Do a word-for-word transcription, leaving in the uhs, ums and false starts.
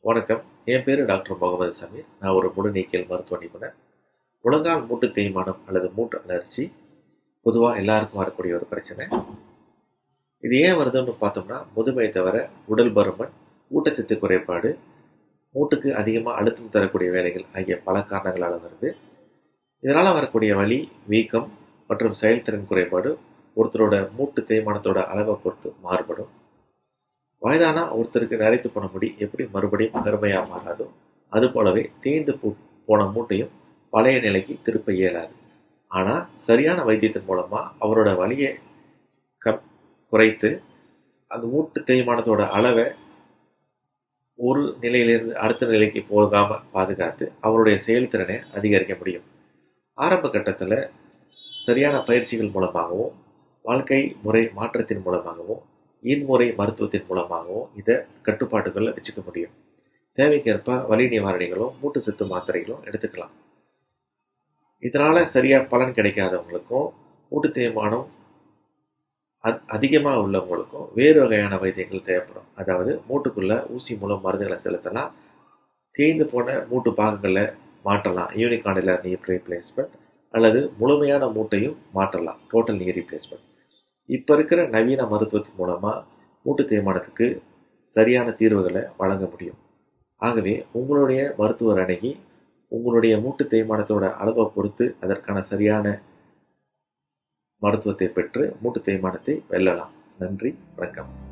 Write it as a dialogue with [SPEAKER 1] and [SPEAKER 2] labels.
[SPEAKER 1] வணக்கம். என் பேர் டாக்டர் முகமது சமீர். நான் ஒரு முழுநீக்கியல் மருத்துவ நிபுணர். முழங்கால் மூட்டு தேய்மானம் அல்லது மூட்டு அலர்ஜி பொதுவாக எல்லாருக்கும் வரக்கூடிய ஒரு பிரச்சனை. இது ஏன் வருதுன்னு பார்த்தோம்னா, முதுமை தவிர உடல் பருமன், ஊட்டச்சத்து குறைபாடு, மூட்டுக்கு அதிகமாக அழுத்தம் தரக்கூடிய வேலைகள் ஆகிய பல காரணங்களால் வருது. இதனால் வரக்கூடிய வலி, வீக்கம் மற்றும் செயல்திறன் குறைபாடு ஒருத்தரோட மூட்டு தேய்மானத்தோட அளவை பொறுத்து மாறுபடும். வயதானா ஒருத்தருக்கு நரைத்து போன முடி எப்படி மறுபடியும் கருமையாக மாறாதோ, அது போலவே தேய்ந்து போன மூட்டையும் பழைய நிலைக்கு திருப்ப இயலாது. ஆனால் சரியான வைத்தியத்தின் மூலமாக அவரோட வலியை க குறைத்து அந்த மூட்டு தேய்மானத்தோட அளவை ஒரு நிலையிலிருந்து அடுத்த நிலைக்கு போகாமல் பாதுகாத்து அவருடைய செயல்திறனை அதிகரிக்க முடியும். ஆரம்ப கட்டத்தில் சரியான பயிற்சிகள் மூலமாகவும் வாழ்க்கை முறை மாற்றத்தின் மூலமாகவும் இன்முறை மருத்துவத்தின் மூலமாகவும் இதை கட்டுப்பாட்டுகளில் வச்சுக்க முடியும். தேவைக்கேற்ப வலி நிவாரணிகளும் மூட்டு சத்து மாத்திரைகளும் எடுத்துக்கலாம். இதனால் சரியாக பலன் கிடைக்காதவங்களுக்கும் மூட்டு தேய்மானம் அதிகமாக உள்ளவங்களுக்கும் வேறு வகையான வைத்தியங்கள் தேவைப்படும். அதாவது மூட்டுக்குள்ளே ஊசி மூலம் மருந்துகளை செலுத்தலாம், தேய்ந்து போன மூட்டு பாகங்களை மாற்றலாம், யூனிகாண்டுலர் நீ ரீப்ளேஸ்மெண்ட், அல்லது முழுமையான மூட்டையும் மாற்றலாம், டோட்டல் நீ ரீப்ளேஸ்மெண்ட். இப்போ இருக்கிற நவீன மருத்துவத்தின் மூலமாக மூட்டு தேய்மானத்துக்கு சரியான தீர்வுகளை வழங்க முடியும். ஆகவே உங்களுடைய மருத்துவர் அணுகி உங்களுடைய மூட்டு தேய்மானத்தோட அளவை பொறுத்து அதற்கான சரியான மருத்துவத்தை பெற்று மூட்டு தேய்மானத்தை வெல்லலாம். நன்றி, வணக்கம்.